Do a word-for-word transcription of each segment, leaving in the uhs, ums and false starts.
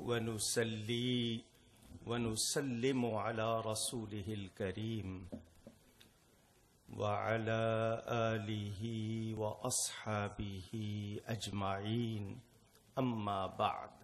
ونصلي ونسلم على رسوله الكريم وعلى آله وأصحابه أجمعين أما بعد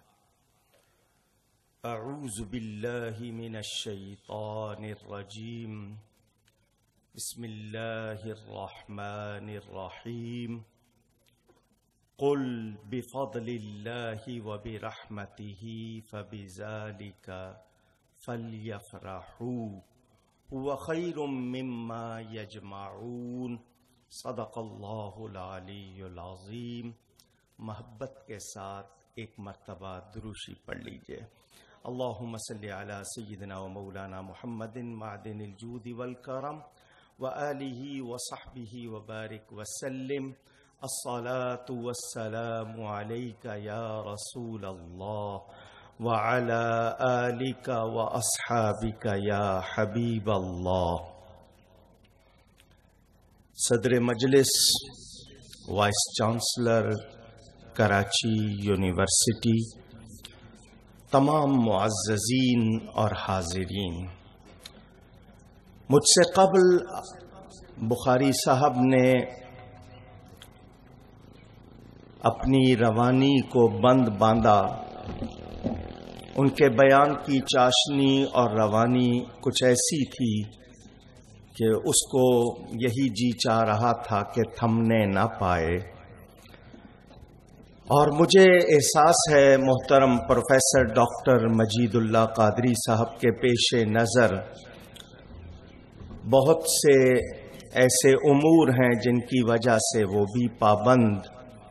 أعوذ بالله من الشيطان الرجيم بسم الله الرحمن الرحيم قل بفضل الله وبرحمته فبذلك فليفرحوا هو خير مما يجمعون صدق اللہ العلی العظیم۔ محبت کے ساتھ ایک مرتبہ دروشی پڑھ لیجئے۔ اللہم صلی علی سیدنا و مولانا محمد معدن الجود والکرم وآلہ وصحبہ وبارک وسلم۔ الصلاة والسلام علیک یا رسول اللہ وعلى آلك وأصحابك یا حبیب اللہ۔ صدر مجلس وائس چانسلر کراچی یونیورسٹی، تمام معززین اور حاضرین، مجھ سے قبل بخاری صاحب نے اپنی روانی کو بند باندھا۔ ان کے بیان کی چاشنی اور روانی کچھ ایسی تھی کہ اس کو یہی جی چاہ رہا تھا کہ تھمنے نہ پائے، اور مجھے احساس ہے محترم پروفیسر ڈاکٹر مجید اللہ قادری صاحب کے پیش نظر بہت سے ایسے امور ہیں جن کی وجہ سے وہ بھی پابند۔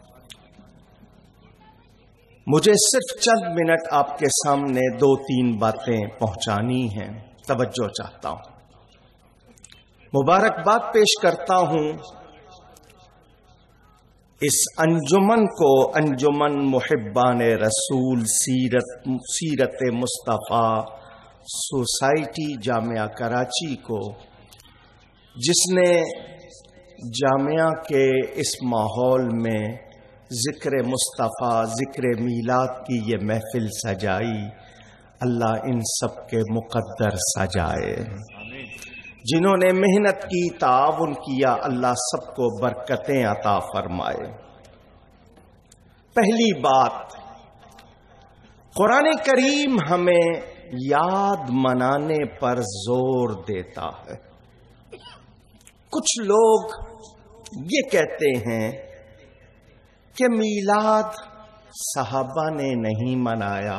مجھے صرف چند منٹ آپ کے سامنے دو تین باتیں پہنچانی ہیں، توجہ چاہتا ہوں۔ مبارکباد پیش کرتا ہوں اس انجمن کو، انجمن محبان رسول سیرت سیرت مصطفیٰ سوسائٹی جامعہ کراچی کو، جس نے جامعہ کے اس ماحول میں ذکر مصطفیٰ، ذکر میلاد کی یہ محفل سجائی۔ اللہ ان سب کے مقدر سجائے۔ جنہوں نے محنت کی، تعاون کیا، اللہ سب کو برکتیں عطا فرمائے۔ پہلی بات، قرآن کریم ہمیں یاد منانے پر زور دیتا ہے۔ کچھ لوگ یہ کہتے ہیں کہ میلاد صحابہ نے نہیں منایا،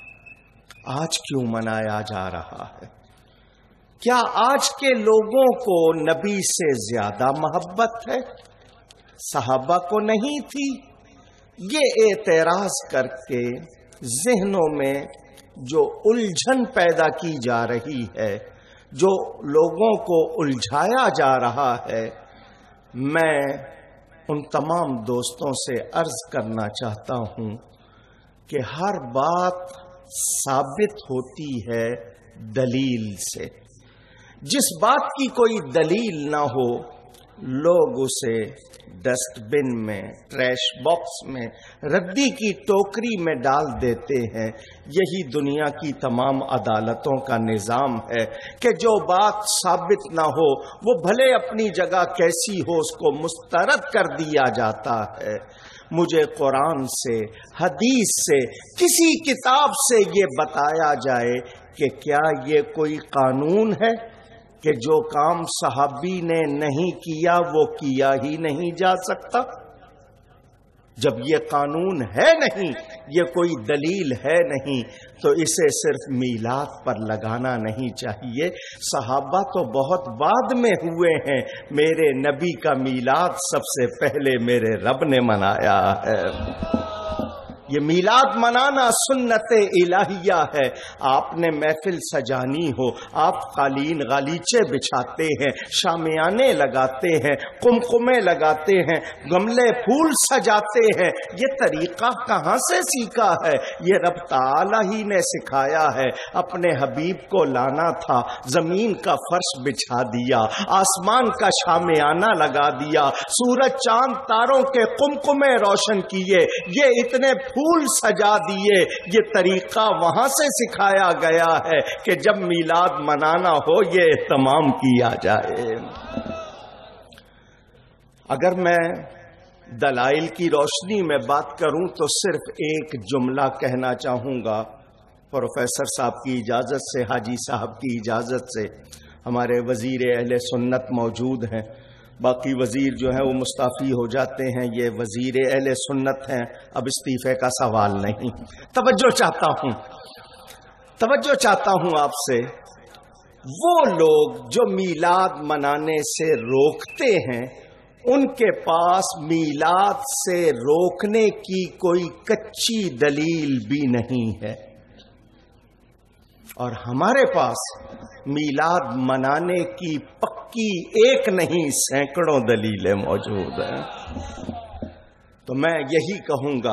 آج کیوں منایا جا رہا ہے؟ کیا آج کے لوگوں کو نبی سے زیادہ محبت ہے؟ صحابہ کو نہیں تھی؟ یہ اعتراض کر کے ذہنوں میں جو الجھن پیدا کی جا رہی ہے، جو لوگوں کو الجھایا جا رہا ہے، میں ان تمام دوستوں سے عرض کرنا چاہتا ہوں کہ ہر بات ثابت ہوتی ہے دلیل سے۔ جس بات کی کوئی دلیل نہ ہو، لوگ اسے ڈسٹ بن میں، ٹریش باکس میں، ردی کی ٹوکری میں ڈال دیتے ہیں۔ یہی دنیا کی تمام عدالتوں کا نظام ہے کہ جو بات ثابت نہ ہو وہ بھلے اپنی جگہ کیسی ہو، اس کو مسترد کر دیا جاتا ہے۔ مجھے قرآن سے، حدیث سے، کسی کتاب سے یہ بتایا جائے کہ کیا یہ کوئی قانون ہے کہ جو کام صحابی نے نہیں کیا وہ کیا ہی نہیں جا سکتا؟ جب یہ قانون ہے نہیں، یہ کوئی دلیل ہے نہیں، تو اسے صرف میلاد پر لگانا نہیں چاہیے۔ صحابہ تو بہت بعد میں ہوئے ہیں، میرے نبی کا میلاد سب سے پہلے میرے رب نے منایا ہے۔ یہ میلاد منانا سنت الہیہ ہے۔ آپ نے محفل سجانی ہو، آپ قالین غالیچے بچھاتے ہیں، شامیانے لگاتے ہیں، قمقمے لگاتے ہیں، گملے پھول سجاتے ہیں۔ یہ طریقہ کہاں سے سیکھا ہے؟ یہ رب تعالی ہی نے سکھایا ہے۔ اپنے حبیب کو لانا تھا، زمین کا فرش بچھا دیا، آسمان کا شامیانہ لگا دیا، سورج چاند تاروں کے قمقمے روشن کیے۔ یہ اتنے پھول سجا دیے. یہ طریقہ وہاں سے سکھایا گیا ہے کہ جب میلاد منانا ہو یہ اہتمام کیا جائے. اگر میں دلائل کی روشنی میں بات کروں تو صرف ایک جملہ کہنا چاہوں گا. پروفیسر صاحب کی اجازت سے، حاجی صاحب کی اجازت سے. ہمارے وزیر اہل سنت موجود ہیں، باقی وزیر جو ہیں وہ مستعفی ہو جاتے ہیں، یہ وزیر اہل سنت ہیں، اب استعفے کا سوال نہیں. توجہ چاہتا ہوں توجہ چاہتا ہوں آپ سے. وہ لوگ جو میلاد منانے سے روکتے ہیں ان کے پاس میلاد سے روکنے کی کوئی کچی دلیل بھی نہیں ہے، اور ہمارے پاس میلاد منانے کی پکی ایک نہیں سینکڑوں دلیلیں موجود ہیں. تو میں یہی کہوں گا،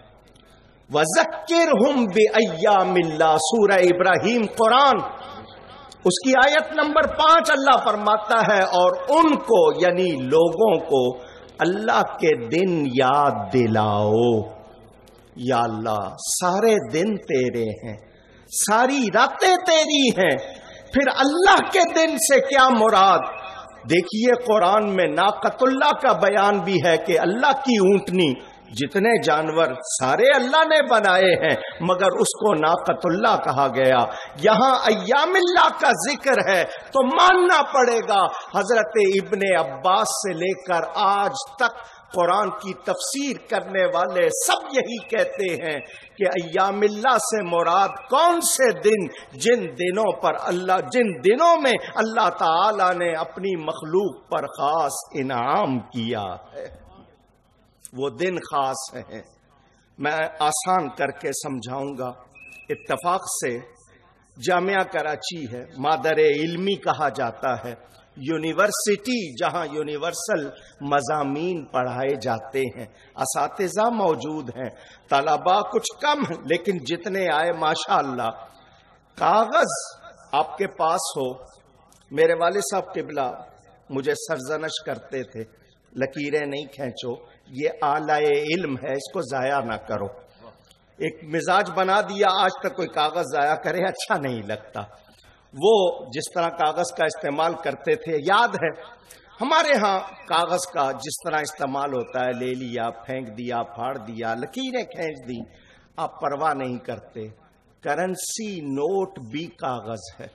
وَذَكِّرْهُمْ بِأَيَّامِ اللَّهِ سورہ ابراہیم قرآن اس کی آیت نمبر پانچ اللہ فرماتا ہے، اور ان کو یعنی لوگوں کو اللہ کے دن یاد دلاؤ. یا اللہ سارے دن تیرے ہیں، ساری راتیں تیری ہیں، پھر اللہ کے دن سے کیا مراد؟ دیکھیے قرآن میں ناقۃ اللہ کا بیان بھی ہے کہ اللہ کی اونٹنی، جتنے جانور سارے اللہ نے بنائے ہیں مگر اس کو ناقۃ اللہ کہا گیا. یہاں ایام اللہ کا ذکر ہے تو ماننا پڑے گا. حضرت ابن عباس سے لے کر آج تک قرآن کی تفسیر کرنے والے سب یہی کہتے ہیں کہ ایام اللہ سے مراد کون سے دن؟ جن دنوں پر اللہ جن دنوں میں اللہ تعالی نے اپنی مخلوق پر خاص انعام کیا ہے، وہ دن خاص ہیں. میں آسان کر کے سمجھاؤں گا. اتفاق سے جامعہ کراچی ہے، مادر علمی کہا جاتا ہے، یونیورسٹی جہاں یونیورسل مضامین پڑھائے جاتے ہیں، اساتذہ موجود ہیں، طلباء کچھ کم ہیں لیکن جتنے آئے ماشاءاللہ. کاغذ آپ کے پاس ہو. میرے والد صاحب قبلہ مجھے سرزنش کرتے تھے، لکیریں نہیں کھینچو، یہ اعلی علم ہے، اس کو ضائع نہ کرو. ایک مزاج بنا دیا، آج تک کوئی کاغذ ضائع کرے اچھا نہیں لگتا. وہ جس طرح کاغذ کا استعمال کرتے تھے یاد ہے. ہمارے ہاں کاغذ کا جس طرح استعمال ہوتا ہے، لے لیا، پھینک دیا، پھاڑ دیا، لکیریں کھینچ دی، آپ پرواہ نہیں کرتے. کرنسی نوٹ بھی کاغذ ہے،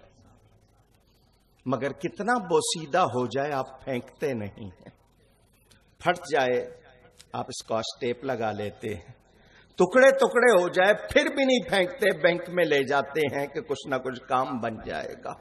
مگر کتنا بوسیدہ ہو جائے آپ پھینکتے نہیں ہیں. پھٹ جائے آپ اسکاچ ٹیپ لگا لیتے ہیں، ٹکڑے ٹکڑے ہو جائے پھر بھی نہیں پھینکتے، بینک میں لے جاتے ہیں کہ کچھ نہ کچھ کام بن جائے گا.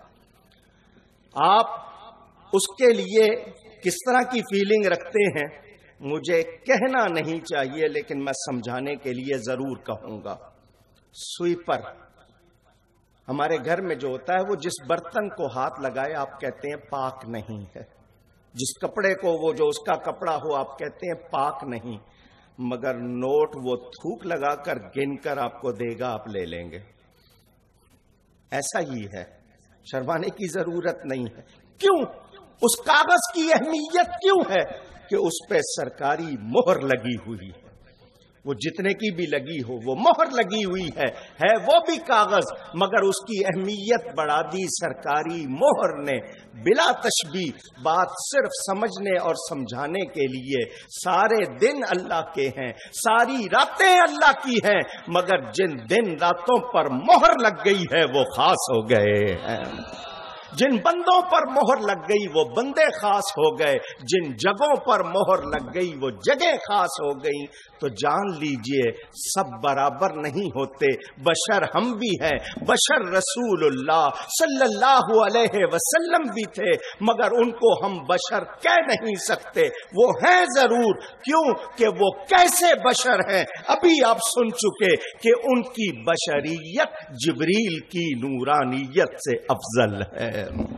آپ اس کے لیے کس طرح کی فیلنگ رکھتے ہیں مجھے کہنا نہیں چاہیے، لیکن میں سمجھانے کے لیے ضرور کہوں گا. سویپر ہمارے گھر میں جو ہوتا ہے وہ جس برتن کو ہاتھ لگائے آپ کہتے ہیں پاک نہیں ہے، جس کپڑے کو وہ جو اس کا کپڑا ہو آپ کہتے ہیں پاک نہیں، مگر نوٹ وہ تھوک لگا کر گن کر آپ کو دے گا، آپ لے لیں گے. ایسا ہی ہے، شرمانے کی ضرورت نہیں ہے. کیوں؟ اس کاغذ کی اہمیت کیوں ہے کہ اس پہ سرکاری مہر لگی ہوئی ہے. وہ جتنے کی بھی لگی ہو وہ مہر لگی ہوئی ہے ہے وہ بھی کاغذ، مگر اس کی اہمیت بڑھا دی سرکاری مہر نے. بلا تشبیہ بات صرف سمجھنے اور سمجھانے کے لیے. سارے دن اللہ کے ہیں، ساری راتیں اللہ کی ہیں، مگر جن دن راتوں پر مہر لگ گئی ہے وہ خاص ہو گئے ہیں. جن بندوں پر مہر لگ گئی وہ بندے خاص ہو گئے، جن جگہوں پر مہر لگ گئی وہ جگہ خاص ہو گئی. تو جان لیجئے سب برابر نہیں ہوتے، بشر ہم بھی ہیں، بشر رسول اللہ صلی اللہ علیہ وسلم بھی تھے، مگر ان کو ہم بشر کہہ نہیں سکتے. وہ ہیں ضرور، کیوں کہ وہ کیسے بشر ہیں ابھی آپ سن چکے کہ ان کی بشریت جبریل کی نورانیت سے افضل ہے.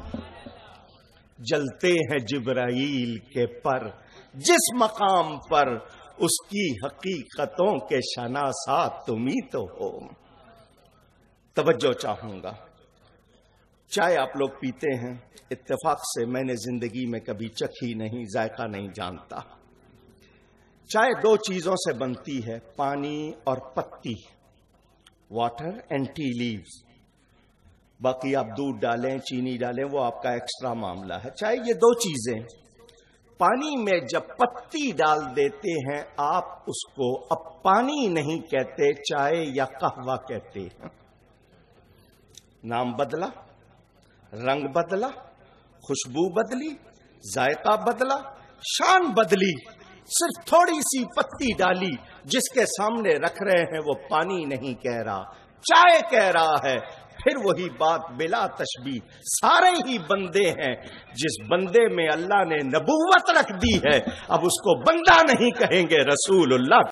جلتے ہیں جبرائیل کے پر جس مقام پر اس کی حقیقتوں کے شناسات تم ہی تو ہو. توجہ چاہوں گا. چائے آپ لوگ پیتے ہیں، اتفاق سے میں نے زندگی میں کبھی چکھی نہیں، ذائقہ نہیں جانتا. چائے دو چیزوں سے بنتی ہے، پانی اور پتی، واٹر اینڈ ٹی لیوز. باقی آپ دودھ ڈالیں، چینی ڈالیں، وہ آپ کا ایکسٹرا معاملہ ہے. چائے یہ دو چیزیں. پانی میں جب پتی ڈال دیتے ہیں آپ اس کو اب پانی نہیں کہتے، چائے یا قہوہ کہتے ہیں. نام بدلا، رنگ بدلا، خوشبو بدلی، ذائقہ بدلا، شان بدلی. صرف تھوڑی سی پتی ڈالی، جس کے سامنے رکھ رہے ہیں وہ پانی نہیں کہہ رہا، چائے کہہ رہا ہے. پھر وہی بات بلا تشبیہ، سارے ہی بندے ہیں. جس بندے میں اللہ نے نبوت رکھ دی ہے اب اس کو بندہ نہیں کہیں گے، رسول اللہ